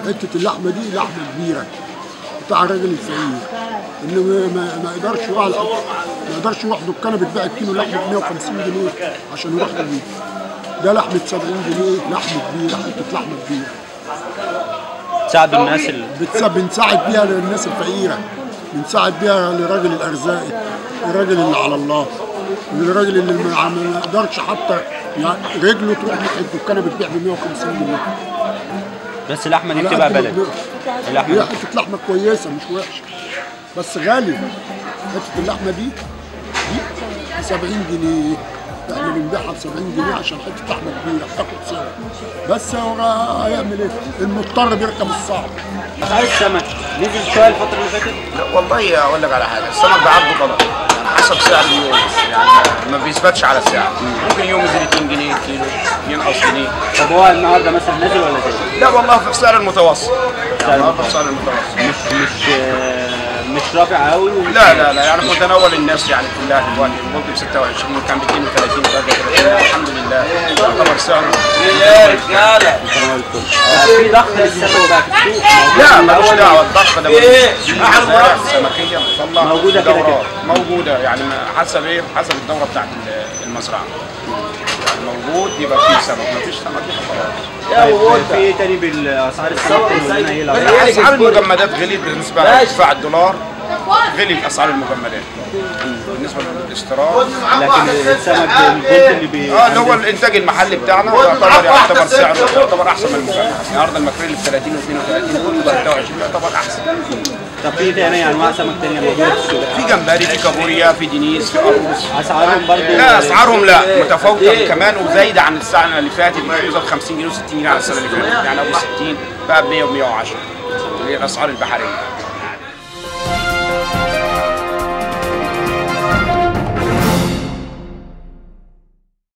حته اللحمه دي لحمه كبيره بتاع الراجل الفقير، انه ما يقدرش يروح ما يقدرش يروح دكانه بتبيع الكيلو لحمه ب 150 جنيه عشان يروح يجيب. ده لحمه 70 جنيه، لحمه كبيره، حته لحمه كبيره. تساعدوا الناس بنساعد بيها للناس الفقيره، بنساعد بيها لراجل الارزاقي، الراجل اللي على الله، الراجل اللي ما يقدرش حتى يعني رجله تروح ناحيه الدكانه بتبيع ب 150 جنيه. بس اللحمه دي بتبقى بلد. اللحمه هي حته لحمه كويسه مش وحشه بس غاليه. حته اللحمه دي 70 جنيه، احنا بنبيعها ب 70 جنيه عشان حته لحمه كبيره بتاخد سعر. بس هو هيعمل ايه؟ المضطر بيركب الصعب. اسعار السمك نزل شويه الفتره اللي فاتت؟ لا والله اقول لك على حاجه، السمك ده عرض وطلب يعني حسب سعر اليوم، يعني ما بيثبتش على السعر. ممكن يوم ينزل 2 جنيه كيلو، ينقص جنيه. طب هو النهارده مثلا نازل ولا زاد؟ لا والله في السعر المتوسط. النهارده في السعر المتوسط. مش رافع قوي. لا يعني متناول الناس يعني كلها دلوقتي. البلطي ب 26 كان ب 32 33 الحمد لله يعتبر سعره. يا رجاله في ضغط للسمك بقى في السوق؟ لا مالوش دعوه، الضغط ده المزارع السمكيه بتطلع موجوده كده موجوده يعني حسب ايه؟ حسب الدوره بتاعت المزرعه. يعني موجود يبقى فيه سمك، ما فيش سمك يبقى خلاص. في ايه تاني بالاسعار السمك؟ اسعار المجمدات غليت بالنسبه لارتفاع الدولار، غلي اسعار المجمدات بالنسبه للاستيراد. لكن السمك البلطي اللي هو الانتاج المحلي بتاعنا يعتبر سعره يعتبر احسن من المجمد. النهارده الماكريل ب 30 و 32 كله 23 يعتبر احسن. طب في تاني انواع سمك تانية موجوده في السوق؟ في جمبري، في كابوريا، في دينيس، في قاروص. اسعارهم برضه؟ لا اسعارهم لا متفاوته كمان وزايده عن السنه اللي فاتت، بتوصل 50 جنيه و60 جنيه على السنه اللي فاتت، يعني ابو 60 بقى ب 100 و 110 اللي هي الاسعار البحريه.